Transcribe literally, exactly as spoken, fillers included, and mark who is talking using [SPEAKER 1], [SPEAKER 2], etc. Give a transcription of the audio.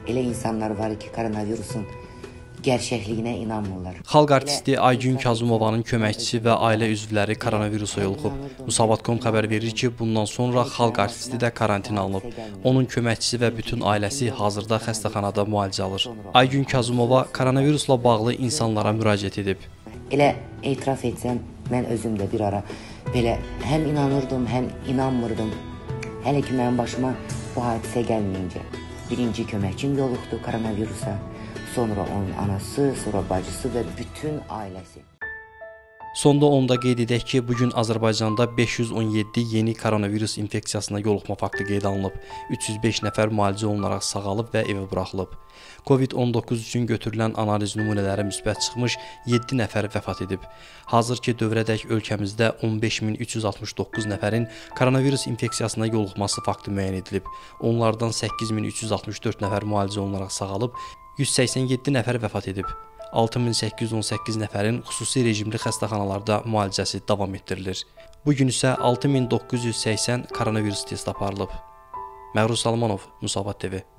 [SPEAKER 1] elə insanlar var ki, koronavirusun gerçəkliyinə inanmırlar.
[SPEAKER 2] Xalq artisti Aygün Kazımovanın köməkçisi və ailə üzvləri koronavirusa yoluxub. Musavat nöqtə com xəbər verir ki, bundan sonra xalq artisti də karantin alınıb. Onun köməkçisi və bütün ailəsi hazırda xəstəxanada müalicə alır. Aygün Kazımova koronavirusla bağlı insanlara müraciət edib.
[SPEAKER 1] Elə etiraf etsəm, mən özüm də bir ara belə həm inanırdım, həm inanmırdım. Hələ ki, mənim başıma bu hadisə gəlməyincə. Birinci köməkçim yoluxdu koronavirusa. Sonra onun anası, sonra bacısı və bütün ailəsi.
[SPEAKER 2] Sonda onda qeyd edək ki, bugün Azərbaycanda beş yüz on yeddi yeni koronavirus infeksiyasına yoluxma faktı qeyd alınıb. üç yüz beş nəfər müalicə olunaraq sağalıb və evə buraxılıb. Covid on doqquz üçün götürülən analiz nümunələri müsbət çıxmış, yeddi nəfər vəfat edib. Hazırki dövrədək ölkəmizdə on beş min üç yüz altmış doqquz nəfərin koronavirus infeksiyasına yoluxması faktı müəyyən edilib. Onlardan səkkiz min üç yüz altmış dörd nəfər müalicə olunaraq sağalıb, yüz səksən yeddi nəfər vəfat edib. altı min səkkiz yüz on səkkiz nəfərin xüsusi rejimli xəstəxanalarda müalicəsi davam etdirilir. Bugün isə altı min doqquz yüz səksən koronavirus test aparılıb. Məhruz Salmanov, Musavat T V.